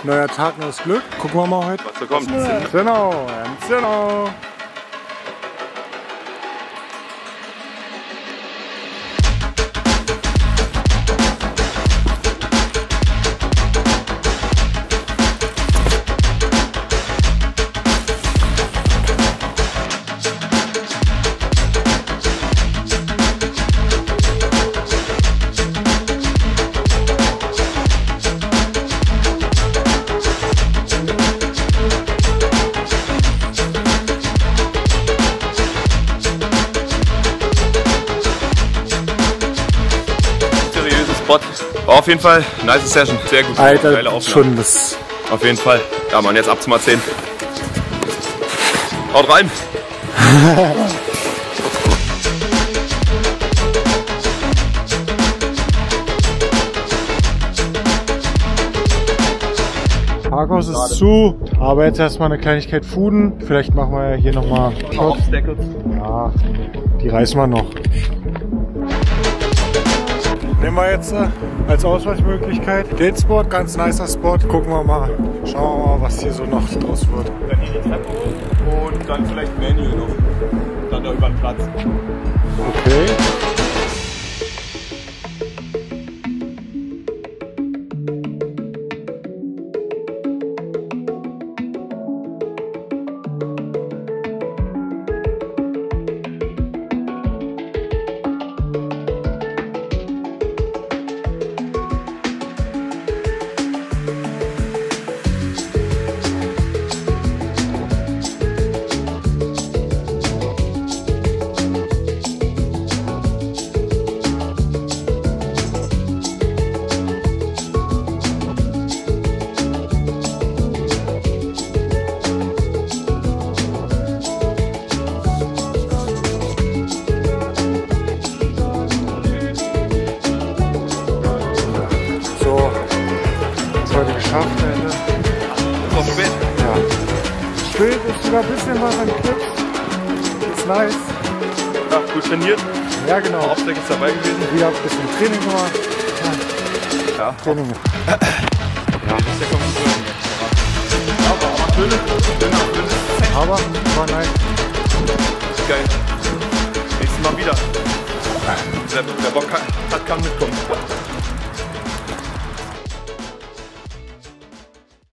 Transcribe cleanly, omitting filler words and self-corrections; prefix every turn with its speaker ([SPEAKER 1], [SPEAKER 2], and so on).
[SPEAKER 1] Neuer Tag, neues Glück. Gucken wir mal heute.
[SPEAKER 2] Was da kommt.
[SPEAKER 1] Genau, genau.
[SPEAKER 2] War auf jeden Fall eine nice Session, sehr gut.
[SPEAKER 1] Alter,
[SPEAKER 2] geile Aufnahme.
[SPEAKER 1] schon das.
[SPEAKER 2] Auf jeden Fall. Ja Mann, jetzt ab zum 10. Haut rein!
[SPEAKER 1] Parkhaus ist zu, aber jetzt erstmal eine Kleinigkeit fooden. Vielleicht machen wir ja hier nochmal Shot. Ja, die reißen wir noch. Nehmen wir jetzt als Ausweichmöglichkeit den Spot, ganz nicer Spot. Gucken wir mal, schauen wir mal, was hier so noch draus wird.
[SPEAKER 2] Dann hier die Treppe hoch und dann vielleicht ein Menü noch. Dann da über den Platz.
[SPEAKER 1] Okay. Geschafft, Alter.
[SPEAKER 2] Ist auch spät.
[SPEAKER 1] Ja. Spät ist sogar ein bisschen was an Clips. Ist nice.
[SPEAKER 2] Ja, gut trainiert.
[SPEAKER 1] Ja, genau.
[SPEAKER 2] Hauptsächlich ist dabei gewesen.
[SPEAKER 1] Wieder ein bisschen Training gemacht.
[SPEAKER 2] Ja.
[SPEAKER 1] Training.
[SPEAKER 2] Ja. Das ist ja kommt ja, aber schöne.
[SPEAKER 1] Aber war nice.
[SPEAKER 2] Geil. Nächstes Mal wieder. Der Bock kann mitkommen.